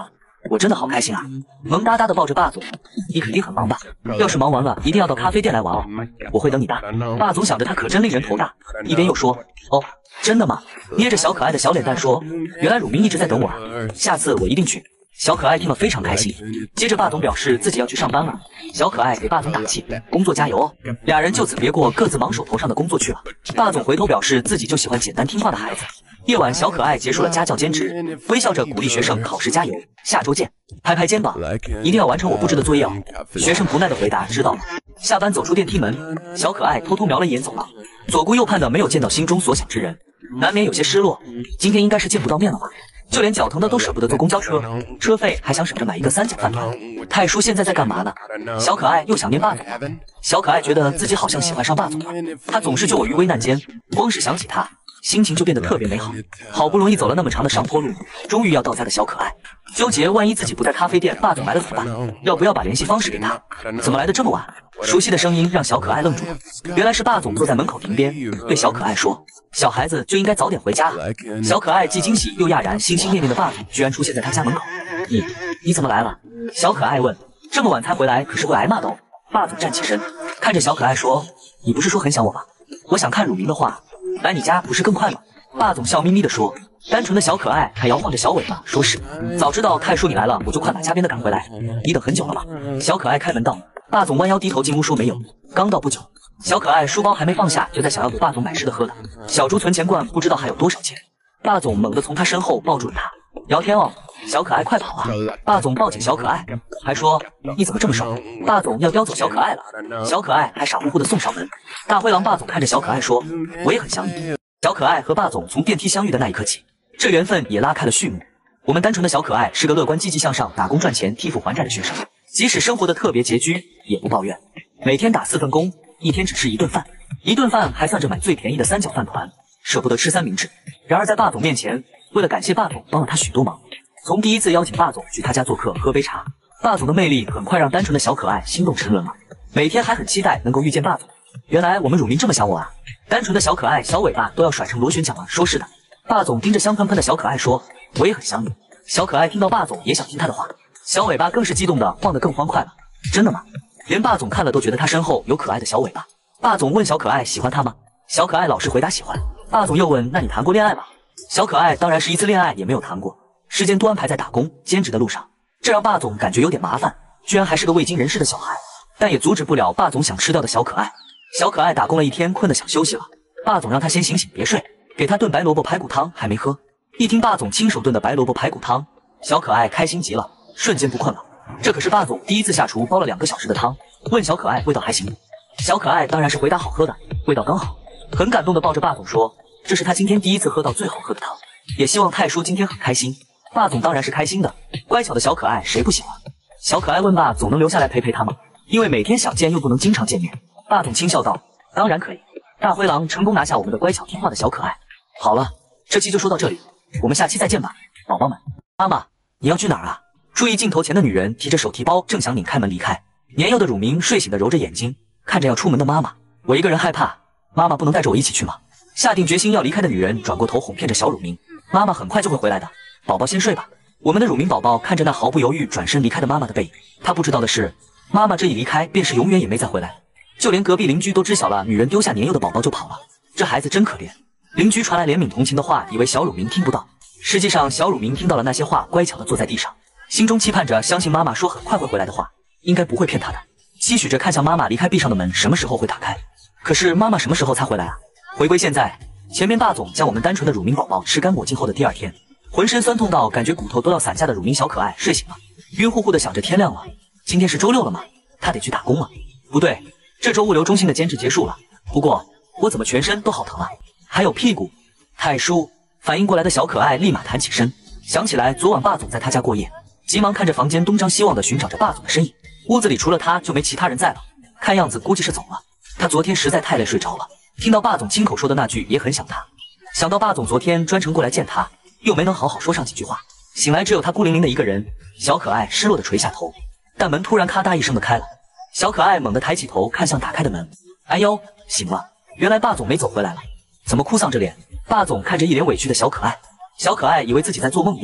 S1: 我真的好开心啊！萌哒哒的抱着霸总，你肯定很忙吧？要是忙完了，一定要到咖啡店来玩哦，我会等你的。霸总想着他可真令人头大，一边又说，哦，真的吗？捏着小可爱的小脸蛋说，原来汝明一直在等我啊，下次我一定去。小可爱听了非常开心，接着霸总表示自己要去上班了，小可爱给霸总打气，工作加油哦。俩人就此别过各自忙手头上的工作去了。霸总回头表示自己就喜欢简单听话的孩子。夜晚，小可爱结束了家教兼职，微笑着鼓励学生考试加油，下周见。拍拍肩膀，一定要完成我布置的作业哦。学生不耐的回答，知道了。下班走出电梯门，小可爱偷偷瞄了一眼走廊，左顾右盼的没有见到心中所想之人，难免有些失落。今天应该是见不到面了吧？就连脚疼的都舍不得坐公交车，车费还想省着买一个三角饭团。太叔现在在干嘛呢？小可爱又想念霸总了。小可爱觉得自己好像喜欢上霸总了，他总是救我于危难间，光是想起他，心情就变得特别美好。好不容易走了那么长的上坡路，终于要到家的小可爱纠结，万一自己不在咖啡店，霸总来了怎么办？要不要把联系方式给他？怎么来的这么晚？熟悉的声音让小可爱愣住了，原来是霸总坐在门口亭边，对小可爱说，小孩子就应该早点回家。小可爱既惊喜又讶然，心心念念的霸总居然出现在他家门口。你你怎么来了？小可爱问。这么晚才回来可是会挨骂的哦。霸总站起身，看着小可爱说，你不是说很想我吗？我想看汝明的话，来你家不是更快吗？霸总笑眯眯地说。单纯的小可爱还摇晃着小尾巴，说是早知道太叔你来了，我就快把家边的赶回来。你等很久了吗？小可爱开门道。霸总弯腰低头进屋说没有，刚到不久。小可爱书包还没放下，就在想要给霸总买吃的喝的。小猪存钱罐不知道还有多少钱。霸总猛地从他身后抱住了他，聊天哦，小可爱快跑啊！霸总抱紧小可爱，还说你怎么这么瘦？霸总要叼走小可爱了，小可爱还傻乎乎的送上门。大灰狼霸总看着小可爱说，我也很想你。小可爱和霸总从电梯相遇的那一刻起，这缘分也拉开了序幕。我们单纯的小可爱是个乐观积极向上、打工赚钱替父还债的学生，即使生活的特别拮据也不抱怨，每天打四份工，一天只吃一顿饭，一顿饭还算着买最便宜的三角饭团，舍不得吃三明治。然而在霸总面前，为了感谢霸总帮了他许多忙，从第一次邀请霸总去他家做客喝杯茶，霸总的魅力很快让单纯的小可爱心动沉沦了，每天还很期待能够遇见霸总。原来我们汝明这么想我啊！单纯的小可爱小尾巴都要甩成螺旋桨了。说是的，霸总盯着香喷喷的小可爱说，我也很想你。小可爱听到霸总也想听他的话，小尾巴更是激动的晃得更欢快了。真的吗？连霸总看了都觉得他身后有可爱的小尾巴。霸总问小可爱喜欢他吗？小可爱老实回答喜欢。霸总又问，那你谈过恋爱吗？小可爱当然是一次恋爱也没有谈过，时间都安排在打工兼职的路上，这让霸总感觉有点麻烦，居然还是个未经人事的小孩，但也阻止不了霸总想吃掉的小可爱。小可爱打工了一天，困得想休息了，霸总让他先醒醒别睡，给他炖白萝卜排骨汤还没喝。一听霸总亲手炖的白萝卜排骨汤，小可爱开心极了，瞬间不困了。这可是霸总第一次下厨煲了两个小时的汤，问小可爱味道还行吗？小可爱当然是回答好喝的，味道刚好。很感动的抱着霸总说，这是他今天第一次喝到最好喝的汤，也希望太叔今天很开心。霸总当然是开心的，乖巧的小可爱谁不喜欢？小可爱问霸总能留下来陪陪他吗？因为每天想见又不能经常见面。霸总轻笑道，当然可以。大灰狼成功拿下我们的乖巧听话的小可爱。好了，这期就说到这里，我们下期再见吧，宝宝们。妈妈，你要去哪儿啊？注意镜头前的女人提着手提包，正想拧开门离开。年幼的汝明睡醒的揉着眼睛，看着要出门的妈妈，我一个人害怕，妈妈不能带着我一起去吗？下定决心要离开的女人转过头哄骗着小汝明，妈妈很快就会回来的，宝宝先睡吧。我们的汝明宝宝看着那毫不犹豫转身离开的妈妈的背影，他不知道的是，妈妈这一离开便是永远也没再回来。就连隔壁邻居都知晓了女人丢下年幼的宝宝就跑了，这孩子真可怜。邻居传来怜悯同情的话，以为小汝明听不到，实际上小汝明听到了那些话，乖巧的坐在地上，心中期盼着相信妈妈说很快会回来的话，应该不会骗他的，期许着看向妈妈离开闭上的门什么时候会打开。可是妈妈什么时候才回来啊？回归现在，前面霸总将我们单纯的汝明宝宝吃干抹净后的第二天，浑身酸痛到感觉骨头都要散下的汝明小可爱睡醒了，晕乎乎的想着天亮了，今天是周六了吗？他得去打工了。不对，这周物流中心的兼职结束了，不过我怎么全身都好疼啊，还有屁股。太叔，反应过来的小可爱立马弹起身，想起来昨晚霸总在他家过夜，急忙看着房间东张西望的寻找着霸总的身影，屋子里除了他就没其他人在了，看样子估计是走了。他昨天实在太累睡着了，听到霸总亲口说的那句也很想他，想到霸总昨天专程过来见他，又没能好好说上几句话，醒来只有他孤零零的一个人，小可爱失落的垂下头，但门突然咔嗒一声的开了，小可爱猛地抬起头看向打开的门，哎呦，醒了，原来霸总没走回来了，怎么哭丧着脸？霸总看着一脸委屈的小可爱，小可爱以为自己在做梦一样，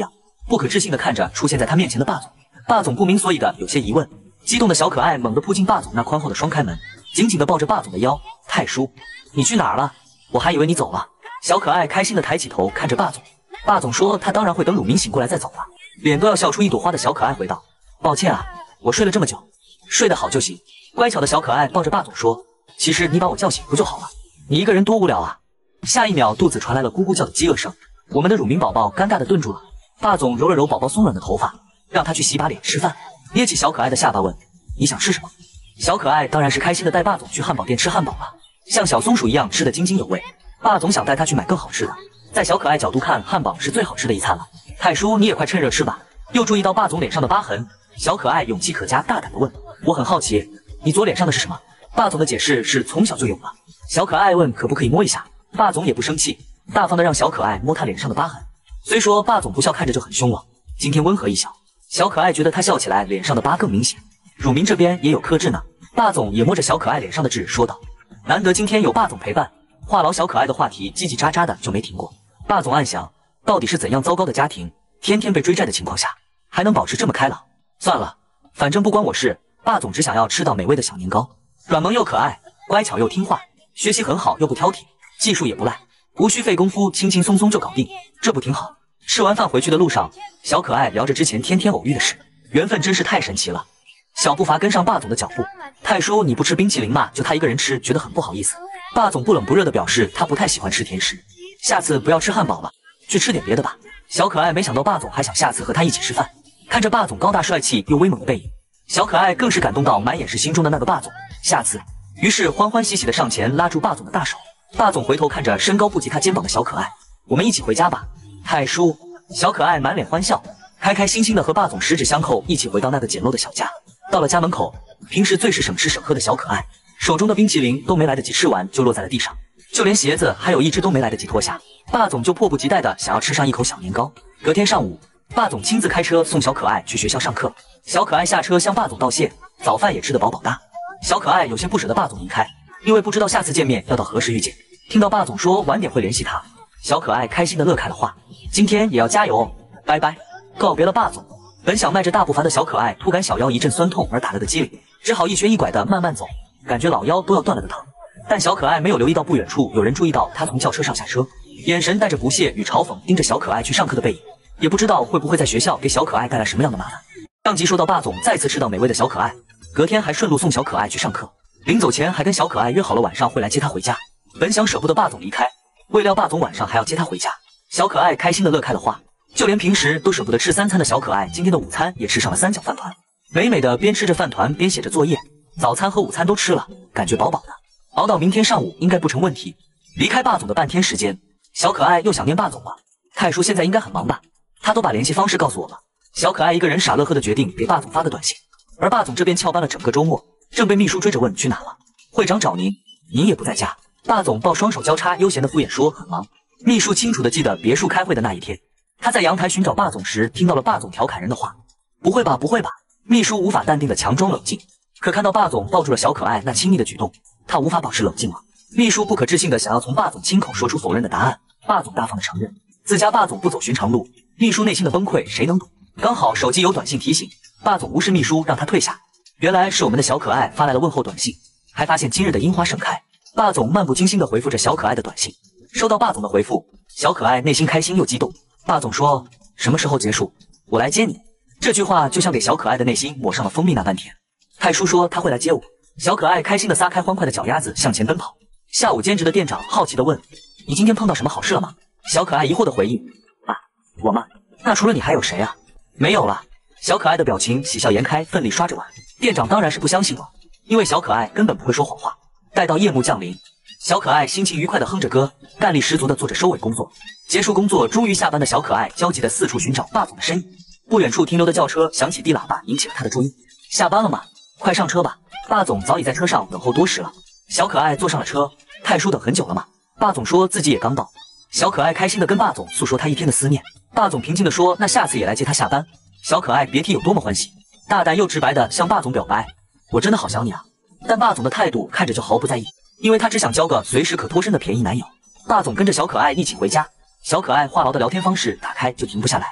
S1: 不可置信的看着出现在他面前的霸总。霸总不明所以的有些疑问，激动的小可爱猛地扑进霸总那宽厚的双开门，紧紧的抱着霸总的腰。太叔，你去哪儿了？我还以为你走了。小可爱开心的抬起头看着霸总。霸总说他当然会等鲁明醒过来再走了。脸都要笑出一朵花的小可爱回道：抱歉啊，我睡了这么久，睡得好就行。乖巧的小可爱抱着霸总说：其实你把我叫醒不就好了？你一个人多无聊啊。下一秒肚子传来了咕咕叫的饥饿声，我们的乳名宝宝尴尬的顿住了。霸总揉了揉宝宝松软的头发，让他去洗把脸吃饭，捏起小可爱的下巴问：你想吃什么？小可爱当然是开心的带霸总去汉堡店吃汉堡了，像小松鼠一样吃得津津有味。霸总想带他去买更好吃的，在小可爱角度看，汉堡是最好吃的一餐了。太叔你也快趁热吃吧。又注意到霸总脸上的疤痕，小可爱勇气可嘉，大胆的问：我很好奇，你左脸上的是什么？霸总的解释是从小就有了。小可爱问可不可以摸一下，霸总也不生气，大方的让小可爱摸他脸上的疤痕。虽说霸总不笑看着就很凶了，今天温和一笑，小可爱觉得他笑起来脸上的疤更明显。乳明这边也有克制呢。霸总也摸着小可爱脸上的痣说道：难得今天有霸总陪伴。话痨小可爱的话题叽叽喳喳的就没停过。霸总暗想，到底是怎样糟糕的家庭，天天被追债的情况下还能保持这么开朗？算了，反正不关我事。霸总只想要吃到美味的小年糕，软萌又可爱，乖巧又听话，学习很好又不挑剔，技术也不赖，无需费功夫，轻轻松松就搞定，这不挺好？吃完饭回去的路上，小可爱聊着之前天天偶遇的事，缘分真是太神奇了。小步伐跟上霸总的脚步。太叔你不吃冰淇淋吗？就他一个人吃，觉得很不好意思。霸总不冷不热的表示他不太喜欢吃甜食，下次不要吃汉堡了，去吃点别的吧。小可爱没想到霸总还想下次和他一起吃饭，看着霸总高大帅气又威猛的背影，小可爱更是感动到满眼是心中的那个霸总。下次，于是欢欢喜喜的上前拉住霸总的大手。霸总回头看着身高不及他肩膀的小可爱，我们一起回家吧。太叔，小可爱满脸欢笑，开开心心的和霸总十指相扣，一起回到那个简陋的小家。到了家门口，平时最是省吃省喝的小可爱，手中的冰淇淋都没来得及吃完就落在了地上，就连鞋子还有一只都没来得及脱下，霸总就迫不及待的想要吃上一口小年糕。隔天上午，霸总亲自开车送小可爱去学校上课，小可爱下车向霸总道谢，早饭也吃得饱饱的。小可爱有些不舍得霸总离开，因为不知道下次见面要到何时遇见。听到霸总说晚点会联系他，小可爱开心的乐开了花，今天也要加油哦，拜拜。告别了霸总，本想迈着大步伐的小可爱突感小腰一阵酸痛而打了个激灵，只好一瘸一拐的慢慢走，感觉老腰都要断了的疼。但小可爱没有留意到不远处有人注意到他从轿车上下车，眼神带着不屑与嘲讽盯着小可爱去上课的背影，也不知道会不会在学校给小可爱带来什么样的麻烦。上集说到霸总再次吃到美味的小可爱，隔天还顺路送小可爱去上课，临走前还跟小可爱约好了晚上会来接他回家。本想舍不得霸总离开，未料霸总晚上还要接他回家，小可爱开心的乐开了花。就连平时都舍不得吃三餐的小可爱，今天的午餐也吃上了三角饭团，美美的边吃着饭团边写着作业，早餐和午餐都吃了，感觉饱饱的，熬到明天上午应该不成问题。离开霸总的半天时间，小可爱又想念霸总了。太叔现在应该很忙吧？他都把联系方式告诉我了。小可爱一个人傻乐呵的决定给霸总发个短信，而霸总这边翘班了整个周末，正被秘书追着问去哪了。会长找您，您也不在家。霸总抱双手交叉，悠闲的敷衍说很忙。秘书清楚的记得别墅开会的那一天，他在阳台寻找霸总时，听到了霸总调侃人的话。不会吧，不会吧！秘书无法淡定的强装冷静，可看到霸总抱住了小可爱那亲密的举动，他无法保持冷静了。秘书不可置信的想要从霸总亲口说出否认的答案，霸总大方的承认自家霸总不走寻常路。秘书内心的崩溃谁能懂？刚好手机有短信提醒，霸总无视秘书让他退下。原来是我们的小可爱发来了问候短信，还发现今日的樱花盛开。霸总漫不经心的回复着小可爱的短信，收到霸总的回复，小可爱内心开心又激动。霸总说什么时候结束？我来接你。这句话就像给小可爱的内心抹上了蜂蜜那般甜。太叔说他会来接我，小可爱开心的撒开欢快的脚丫子向前奔跑。下午兼职的店长好奇的问：你今天碰到什么好事了吗？小可爱疑惑的回应：啊，我吗？那除了你还有谁啊？没有了。小可爱的表情喜笑颜开，奋力刷着碗。店长当然是不相信了，因为小可爱根本不会说谎话。待到夜幕降临，小可爱心情愉快的哼着歌，干力十足的做着收尾工作。结束工作，终于下班的小可爱焦急的四处寻找霸总的身影。不远处停留的轿车响起低喇叭，引起了他的注意。下班了吗？快上车吧，霸总早已在车上等候多时了。小可爱坐上了车。太叔等很久了吗？霸总说自己也刚到。小可爱开心的跟霸总诉说他一天的思念。霸总平静的说那下次也来接他下班。小可爱别提有多么欢喜，大胆又直白的向霸总表白：我真的好想你啊。但霸总的态度看着就毫不在意，因为他只想交个随时可脱身的便宜男友。霸总跟着小可爱一起回家，小可爱话痨的聊天方式打开就停不下来，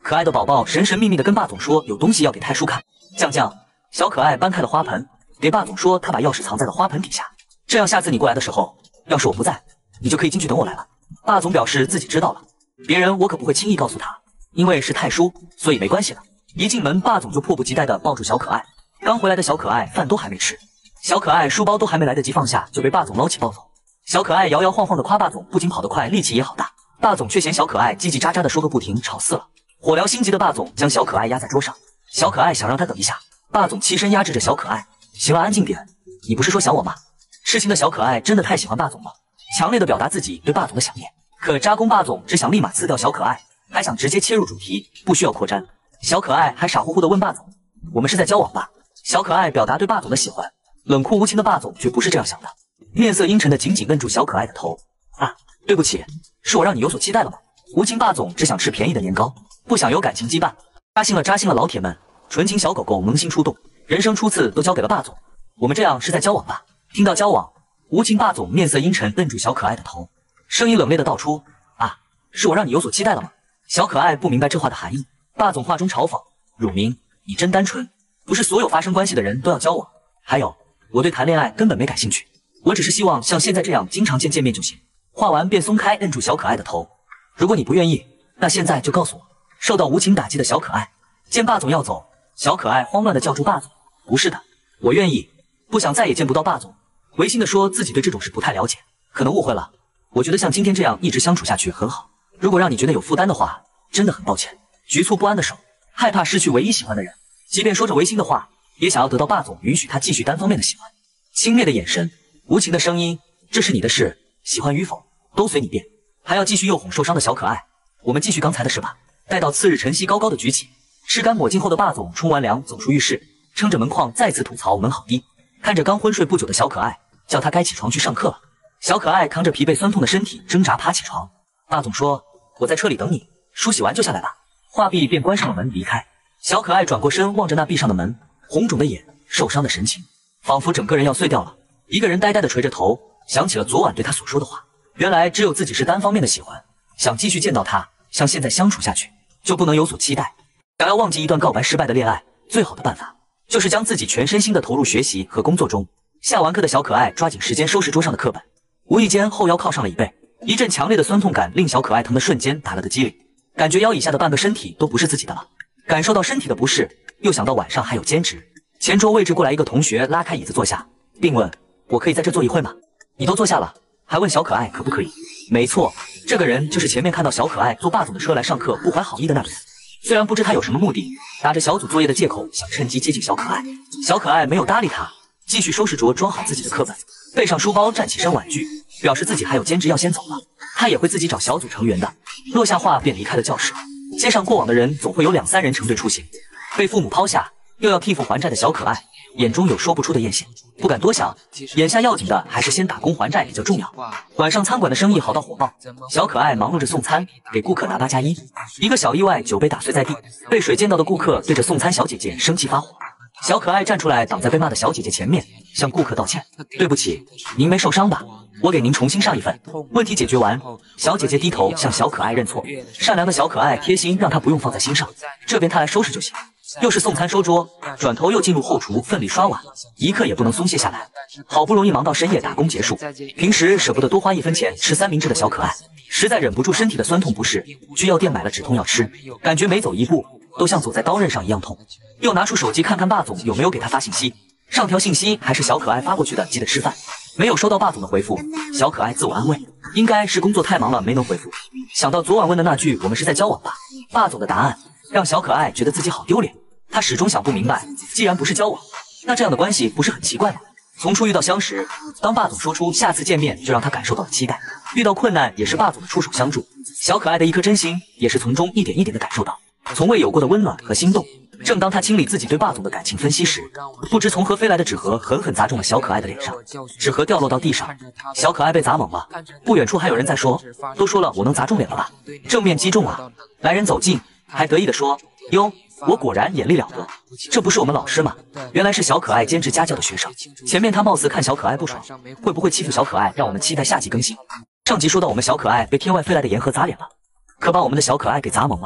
S1: 可爱的宝宝神神秘秘的跟霸总说有东西要给太叔看。酱酱，小可爱搬开了花盆，给霸总说他把钥匙藏在了花盆底下，这样下次你过来的时候，要是我不在，你就可以进去等我来了。霸总表示自己知道了，别人我可不会轻易告诉他，因为是太叔，所以没关系的。一进门，霸总就迫不及待地抱住小可爱。刚回来的小可爱饭都还没吃，小可爱书包都还没来得及放下，就被霸总捞起抱走。小可爱摇摇晃晃地夸霸总不仅跑得快，力气也好大。霸总却嫌小可爱叽叽喳喳地说个不停，吵死了。火燎心急的霸总将小可爱压在桌上，小可爱想让他等一下，霸总欺身压制着小可爱。行了，安静点，你不是说想我吗？痴心的小可爱真的太喜欢霸总了，强烈地表达自己对霸总的想念。可渣攻霸总只想立马撕掉小可爱，还想直接切入主题，不需要扩展。小可爱还傻乎乎地问霸总：“我们是在交往吧？”小可爱表达对霸总的喜欢，冷酷无情的霸总却不是这样想的，面色阴沉地紧紧摁住小可爱的头。啊，对不起，是我让你有所期待了吗？无情霸总只想吃便宜的年糕，不想有感情羁绊。扎心了，扎心了，老铁们，纯情小狗狗萌新出动，人生初次都交给了霸总。我们这样是在交往吧？听到交往，无情霸总面色阴沉，摁住小可爱的头，声音冷冽地道出：“啊，是我让你有所期待了吗？”小可爱不明白这话的含义。霸总话中嘲讽：“汝明，你真单纯，不是所有发生关系的人都要交往。还有，我对谈恋爱根本没感兴趣，我只是希望像现在这样经常见见面就行。”话完便松开摁住小可爱的头。如果你不愿意，那现在就告诉我。受到无情打击的小可爱见霸总要走，小可爱慌乱地叫住霸总：“不是的，我愿意，不想再也见不到霸总。”违心地说自己对这种事不太了解，可能误会了。我觉得像今天这样一直相处下去很好，如果让你觉得有负担的话，真的很抱歉。局促不安的手，害怕失去唯一喜欢的人，即便说着违心的话，也想要得到霸总允许他继续单方面的喜欢。轻蔑的眼神，无情的声音，这是你的事，喜欢与否都随你便。还要继续诱哄受伤的小可爱，我们继续刚才的事吧。待到次日晨曦高高的举起，吃干抹净后的霸总冲完凉走出浴室，撑着门框再次吐槽门好低。看着刚昏睡不久的小可爱，叫他该起床去上课了。小可爱扛着疲惫酸痛的身体挣扎爬起床。霸总说：“我在车里等你，梳洗完就下来吧。”话毕便关上了门离开。小可爱转过身望着那闭上的门，红肿的眼，受伤的神情，仿佛整个人要碎掉了。一个人呆呆地垂着头，想起了昨晚对他所说的话。原来只有自己是单方面的喜欢，想继续见到他，像现在相处下去，就不能有所期待。想要忘记一段告白失败的恋爱，最好的办法就是将自己全身心的投入学习和工作中。下完课的小可爱抓紧时间收拾桌上的课本，无意间后腰靠上了椅背，一阵强烈的酸痛感令小可爱疼的瞬间打了个激灵，感觉腰以下的半个身体都不是自己的了。感受到身体的不适，又想到晚上还有兼职，前桌位置过来一个同学拉开椅子坐下，并问：“我可以在这坐一会吗？”你都坐下了，还问小可爱可不可以？没错，这个人就是前面看到小可爱坐霸总的车来上课不怀好意的那个人。虽然不知他有什么目的，打着小组作业的借口想趁机接近小可爱，小可爱没有搭理他，继续收拾着装好自己的课本，背上书包站起身婉拒，表示自己还有兼职要先走了，他也会自己找小组成员的。落下话便离开了教室。街上过往的人总会有两三人成对出行，被父母抛下又要替父还债的小可爱眼中有说不出的艳羡，不敢多想，眼下要紧的还是先打工还债比较重要。晚上餐馆的生意好到火爆，小可爱忙碌着送餐，给顾客拿八加一。一个小意外，酒杯打碎在地，被水溅到的顾客对着送餐小姐姐生气发火。小可爱站出来挡在被骂的小姐姐前面，向顾客道歉：“对不起，您没受伤吧？我给您重新上一份。”问题解决完，小姐姐低头向小可爱认错。善良的小可爱贴心，让她不用放在心上，这边她来收拾就行。又是送餐收桌，转头又进入后厨奋力刷碗，一刻也不能松懈下来。好不容易忙到深夜打工结束，平时舍不得多花一分钱吃三明治的小可爱，实在忍不住身体的酸痛不适，去药店买了止痛药吃，感觉每走一步都像走在刀刃上一样痛。又拿出手机看看霸总有没有给他发信息，上条信息还是小可爱发过去的，记得吃饭。没有收到霸总的回复，小可爱自我安慰，应该是工作太忙了没能回复。想到昨晚问的那句我们是在交往吧，霸总的答案让小可爱觉得自己好丢脸。他始终想不明白，既然不是交往，那这样的关系不是很奇怪吗？从初遇到相识，当霸总说出下次见面，就让他感受到了期待。遇到困难也是霸总的出手相助，小可爱的一颗真心也是从中一点一点的感受到从未有过的温暖和心动。正当他清理自己对霸总的感情分析时，不知从何飞来的纸盒狠狠砸中了小可爱的脸上，纸盒掉落到地上，小可爱被砸懵了。不远处还有人在说：“都说了我能砸中脸了吧？正面击中啊！”来人走近，还得意地说：“哟，我果然眼力了得，这不是我们老师吗？”原来是小可爱兼职家教的学生。前面他貌似看小可爱不爽，会不会欺负小可爱，让我们期待下集更新。上集说到我们小可爱被天外飞来的盐盒砸脸了，可把我们的小可爱给砸懵了。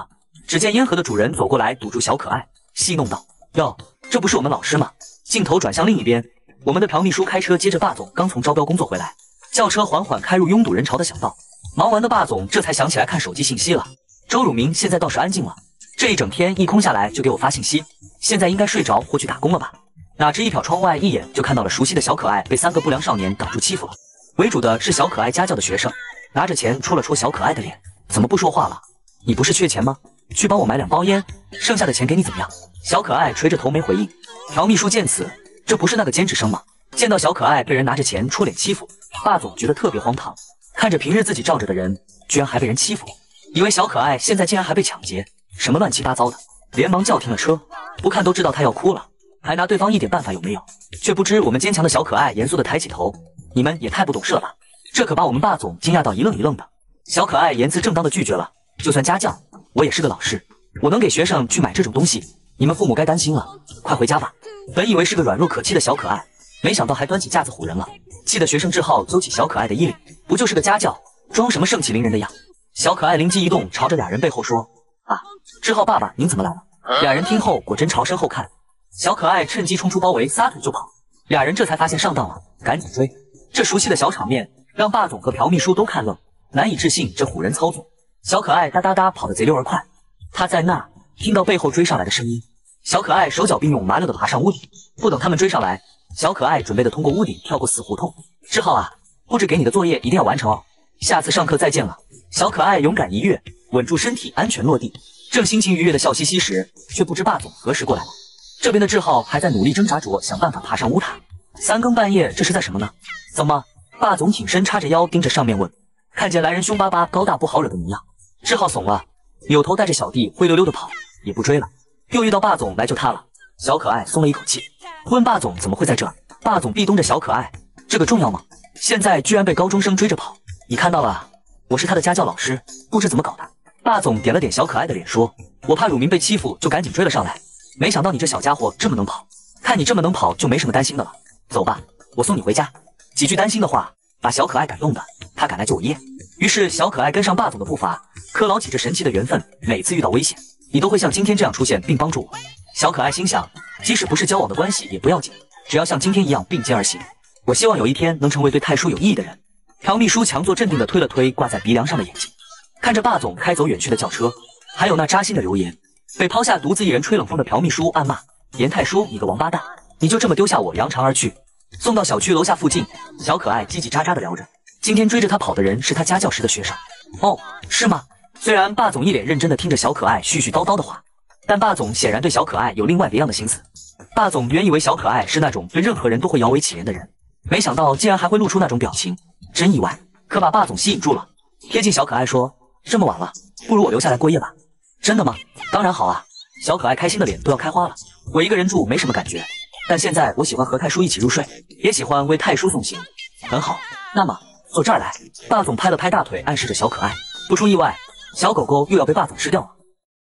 S1: 只见烟盒的主人走过来，堵住小可爱，戏弄道：“哟，这不是我们老师吗？”镜头转向另一边，我们的朴秘书开车接着霸总刚从招标工作回来，轿车缓缓开入拥堵人潮的小道。忙完的霸总这才想起来看手机信息了。周汝明现在倒是安静了，这一整天一空下来就给我发信息，现在应该睡着或去打工了吧？哪知一瞟窗外，一眼就看到了熟悉的小可爱被三个不良少年挡住欺负了。为主的是小可爱家教的学生，拿着钱戳了戳小可爱的脸，怎么不说话了？你不是缺钱吗？去帮我买两包烟，剩下的钱给你怎么样？小可爱垂着头没回应。朴秘书见此，这不是那个监制生吗？见到小可爱被人拿着钱戳脸欺负，霸总觉得特别荒唐，看着平日自己罩着的人，居然还被人欺负，以为小可爱现在竟然还被抢劫，什么乱七八糟的，连忙叫停了车，不看都知道他要哭了，还拿对方一点办法有没有？却不知我们坚强的小可爱严肃地抬起头，你们也太不懂事了吧！这可把我们霸总惊讶到一愣一愣的。小可爱言辞正当地拒绝了，就算家教，我也是个老师，我能给学生去买这种东西，你们父母该担心了，快回家吧。本以为是个软弱可欺的小可爱，没想到还端起架子唬人了，气得学生志浩揪起小可爱的衣领，不就是个家教，装什么盛气凌人的样？小可爱灵机一动，朝着俩人背后说：“啊，志浩爸爸，您怎么来了？”俩人听后果真朝身后看，小可爱趁机冲出包围，撒腿就跑。俩人这才发现上当了，赶紧追。这熟悉的小场面让霸总和朴秘书都看愣，难以置信这唬人操作。小可爱哒哒哒跑得贼溜而快，他在那听到背后追上来的声音，小可爱手脚并用，麻溜地爬上屋顶。不等他们追上来，小可爱准备的通过屋顶跳过死胡同。志浩啊，布置给你的作业一定要完成哦，下次上课再见了。小可爱勇敢一跃，稳住身体，安全落地。正心情愉悦的笑嘻嘻时，却不知霸总何时过来了。这边的志浩还在努力挣扎着，想办法爬上屋塔。三更半夜，这是在什么呢？怎么？霸总挺身叉着腰盯着上面问。看见来人凶巴巴、高大不好惹的模样，志浩怂了，扭头带着小弟灰溜溜的跑，也不追了。又遇到霸总来救他了，小可爱松了一口气，问霸总怎么会在这儿？霸总壁咚着小可爱，这个重要吗？现在居然被高中生追着跑，你看到了？我是他的家教老师，不知怎么搞的。霸总点了点小可爱的脸说，我怕汝明被欺负，就赶紧追了上来，没想到你这小家伙这么能跑，看你这么能跑就没什么担心的了，走吧，我送你回家。几句担心的话把小可爱感动的，他敢来救我爷。于是小可爱跟上霸总的步伐，可牢记着神奇的缘分，每次遇到危险你都会像今天这样出现并帮助我。小可爱心想，即使不是交往的关系也不要紧，只要像今天一样并肩而行，我希望有一天能成为对太叔有意义的人。朴秘书强作镇定地推了推挂在鼻梁上的眼睛，看着霸总开走远去的轿车，还有那扎心的留言，被抛下独自一人吹冷风的朴秘书暗骂，严太叔你个王八蛋，你就这么丢下我扬长而去。送到小区楼下附近，小可爱叽叽喳喳地聊着，今天追着他跑的人是他家教时的学生。哦，是吗？虽然霸总一脸认真地听着小可爱絮絮叨叨的话，但霸总显然对小可爱有另外别样的心思。霸总原以为小可爱是那种对任何人都会摇尾乞怜的人，没想到竟然还会露出那种表情，真意外，可把霸总吸引住了。贴近小可爱说，这么晚了，不如我留下来过夜吧。真的吗？当然好啊。小可爱开心的脸都要开花了，我一个人住没什么感觉，但现在我喜欢和太叔一起入睡，也喜欢为太叔送行。很好，那么坐这儿来。霸总拍了拍大腿，暗示着小可爱。不出意外，小狗狗又要被霸总吃掉了。